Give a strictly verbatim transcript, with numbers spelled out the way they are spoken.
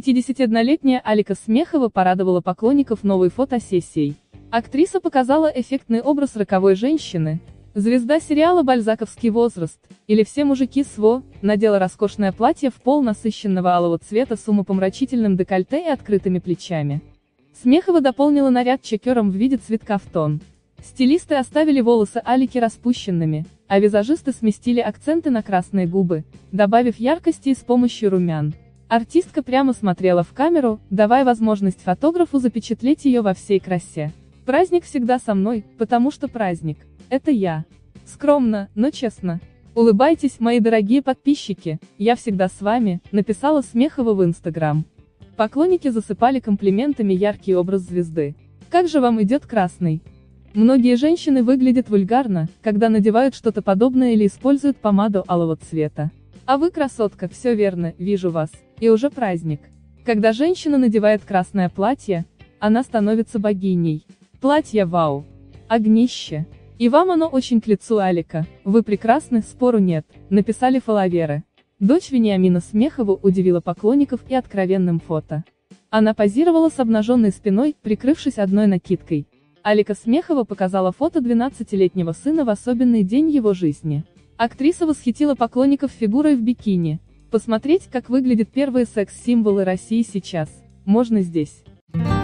пятидесятиоднолетняя Алика Смехова порадовала поклонников новой фотосессией. Актриса показала эффектный образ роковой женщины. Звезда сериала «Бальзаковский возраст» или «Все мужики СВО» надела роскошное платье в пол насыщенного алого цвета с умопомрачительным декольте и открытыми плечами. Смехова дополнила наряд чекером в виде цветка в тон. Стилисты оставили волосы Алики распущенными, а визажисты сместили акценты на красные губы, добавив яркости и с помощью румян. Артистка прямо смотрела в камеру, давая возможность фотографу запечатлеть ее во всей красе. «Праздник всегда со мной, потому что праздник – это я. Скромно, но честно. Улыбайтесь, мои дорогие подписчики, я всегда с вами», – написала Смехова в Инстаграм. Поклонники засыпали комплиментами яркий образ звезды. «Как же вам идет красный? Многие женщины выглядят вульгарно, когда надевают что-то подобное или используют помаду алого цвета. А вы, красотка, все верно, вижу вас, и уже праздник. Когда женщина надевает красное платье, она становится богиней. Платье вау. Огнище. И вам оно очень к лицу, Алика, вы прекрасны, спору нет», — написали фолловеры. Дочь Вениамина Смехова удивила поклонников и откровенным фото. Она позировала с обнаженной спиной, прикрывшись одной накидкой. Алика Смехова показала фото двенадцатилетнего сына в особенный день его жизни. Актриса восхитила поклонников фигурой в бикини. Посмотреть, как выглядят первые секс-символы России сейчас, можно здесь.